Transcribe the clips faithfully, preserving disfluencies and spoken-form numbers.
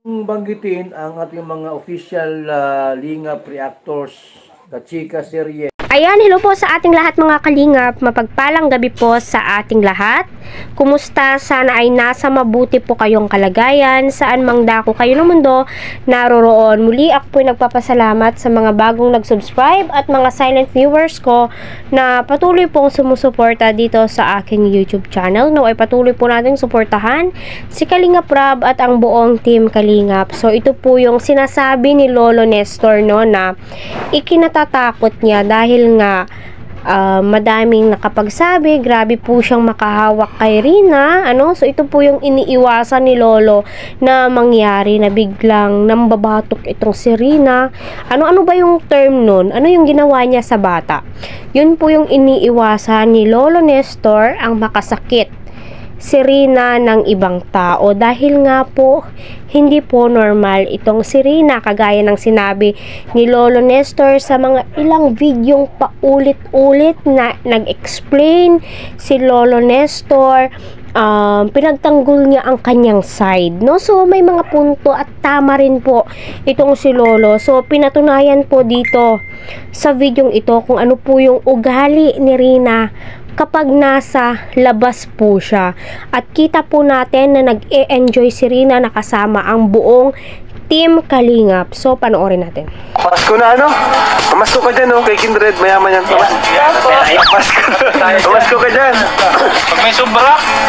Banggitin ang ating mga official uh, Lingap reactors, Kachika Serye. Ayan, hello po sa ating lahat mga kalingap. Mapagpalang gabi po sa ating lahat. Kumusta? Sana ay nasa mabuti po kayong kalagayan. Saan mang dako kayo ng mundo naroroon. Muli ako po nagpapasalamat sa mga bagong nag-subscribe at mga silent viewers ko na patuloy pong sumusuporta dito sa aking YouTube channel. No, ay patuloy po natin suportahan si Kalingap Rab at ang buong team Kalingap. So ito po yung sinasabi ni Lolo Nestor, no, na ikinatatakot niya dahil nga uh, madaming nakapagsabi, grabe po siyang makahawak kay Rina, ano? So ito po yung iniiwasan ni Lolo na mangyari, na biglang nambabatok itong si Rina. Ano-ano ba yung term nun? Ano yung ginawa niya sa bata? Yun po yung iniiwasan ni Lolo Nestor, ang makasakit si Rina ng ibang tao, dahil nga po hindi po normal itong si Rina, kagaya ng sinabi ni Lolo Nestor sa mga ilang videong paulit-ulit na nag-explain si Lolo Nestor. Um, pinagtanggol niya ang kanyang side, no? So may mga punto at tama rin po itong si Lolo. So pinatunayan po dito sa videong ito kung ano po yung ugali ni Rina kapag nasa labas po siya. At kita po natin na nag-e-enjoy si Rina na kasama ang buong Team Kalingap. So panoorin natin. Pasko na ano? Pamasko ka dyan, no? Kay Kindred, mayaman yan. Pamasko. Pamasko. Pamasko ka dyan. Pag may sobra.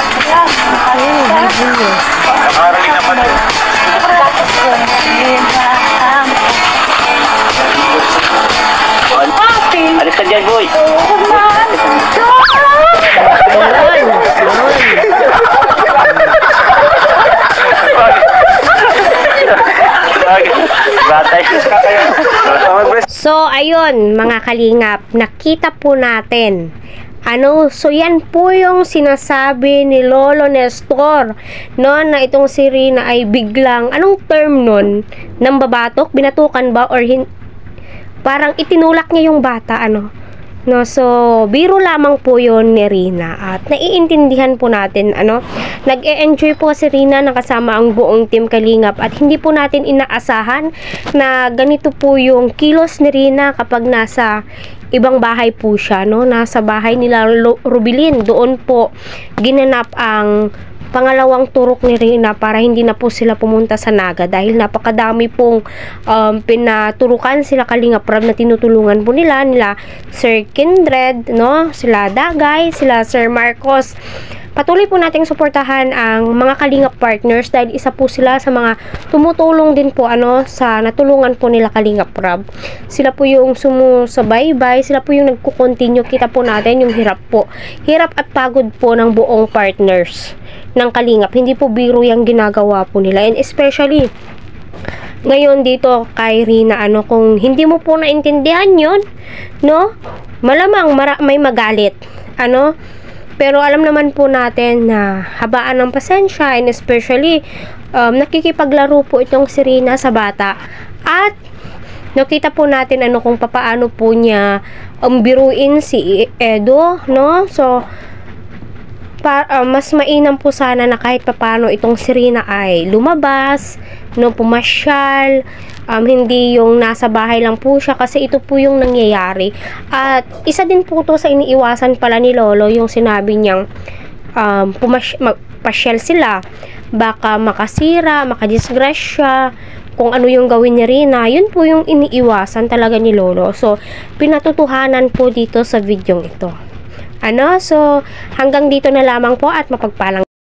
Nakaraling naman. Alis ka dyan, boy. So ayun mga kalingap, nakita po natin ano, so yan po yung sinasabi ni Lolo Nestor, no, na itong si Rina ay biglang, anong term nun, nambabatok, binatukan ba, or hin parang itinulak niya yung bata, ano, no? So biro lamang po yun ni Rina, at naiintindihan po natin, ano, nag-e-enjoy po si Rina na kasama ang buong Team Kalingap, at hindi po natin inaasahan na ganito po yung kilos ni Rina kapag nasa ibang bahay po siya, no? Nasa bahay nila Rubilin, doon po ginanap ang pangalawang turok ni Rina para hindi na po sila pumunta sa Naga, dahil napakadami pong um, pinaturukan sila Kalingap Rab na tinutulungan po nila, nila Sir Kindred, no? Sila Dagay, sila Sir Marcos. Patuloy po nating suportahan ang mga Kalingap partners dahil isa po sila sa mga tumutulong din po, ano, sa natulungan po nila Kalingap Rab. Sila po yung sumusubaybay, sila po yung nagko-continue. Kita po natin yung hirap po. Hirap at pagod po ng buong partners ng Kalingap. Hindi po biro yung ginagawa po nila. And especially ngayon dito kay Rina, ano, kung hindi mo po naintindihan yun, no, malamang mara may magalit, ano. Pero alam naman po natin na habaan ng pasensya, and especially um, nakikipaglaro po itong si Rina sa bata. At nakita po natin ano kung papaano po niya um, biruin si Edo, no? So pa, uh, mas mainam po sana na kahit papaano itong si Rina ay lumabas, no, pumasyal, um, hindi yung nasa bahay lang po siya, kasi ito po yung nangyayari. At isa din po to sa iniiwasan pala ni Lolo, yung sinabi niyang um, pumash, magpasyal sila, baka makasira, makadisgrasya, kung ano yung gawin ni Rina. Yun po yung iniiwasan talaga ni Lolo. So pinatutuhanan po dito sa videong ito, ano. So hanggang dito na lamang po, at mapagpalang